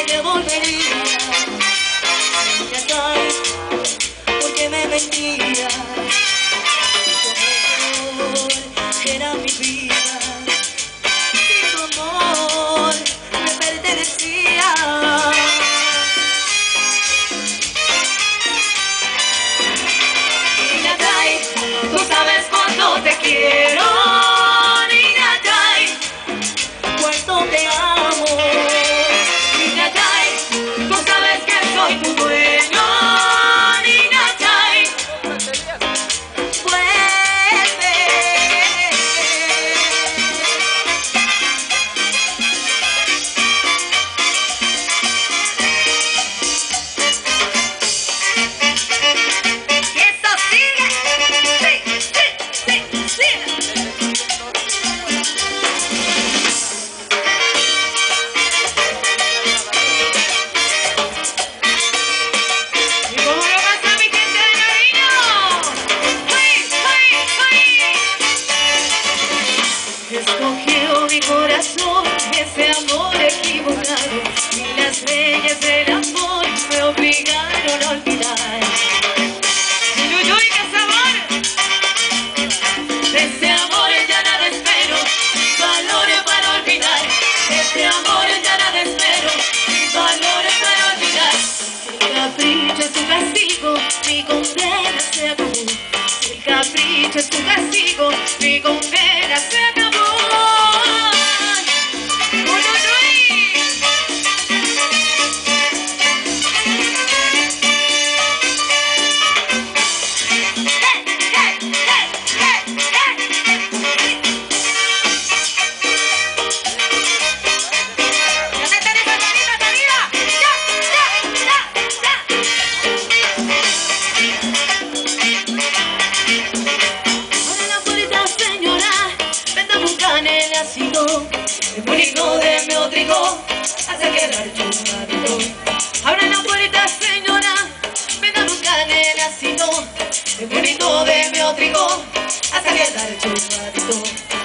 te volvería. Ya sabes por qué me mentías. Tu amor era mi vida. Sin tu amor me pertenecía. Niña Day, tú sabes cuánto te quiero. Niña Day, cuánto te amo. Niña Day, tú sabes que soy tu dueño. Niña Day, vuelve. Y esto sigue. Sí, sigue. ¿Y cómo lo pasa mi gente de Nariño? Escogió mi corazón ese amor equivocado, y las leyes del amor me obligaron a olvidar. Uy, uy, qué sabor. De ese amor ya nada espero, mis valores para olvidar. De ese amor ya nada espero, mis valores para olvidar. El capricho es tu castigo, mi condena se acabó. El capricho es tu castigo, mi condena se acabó. Uy, uy, uy. El bonito de mi otrigo hace quedar chupadito. Abre la puerta, señora, ven a buscar el ácido. El bonito de mi otrigo hace quedar chupadito.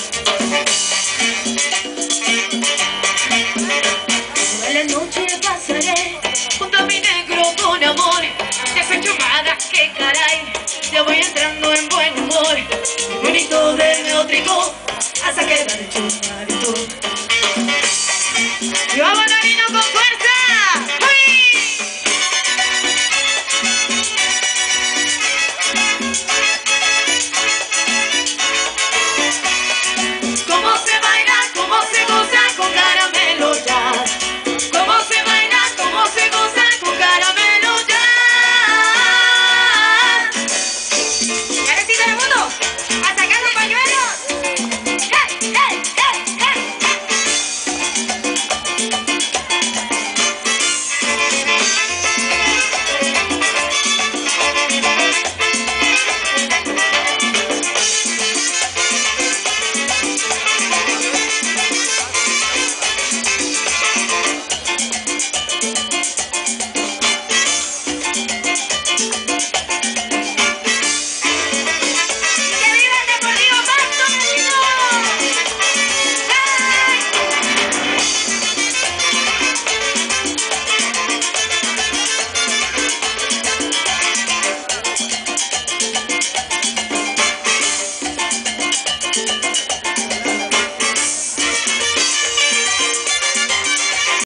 Toda la noche pasaré junto a mi negro con amor. Ya soy chumada, que caray, ya voy entrando en buen humor. El bonito de mi otrigo hace quedar chupadito. ¡Y vamos, Nariño, con fuerza!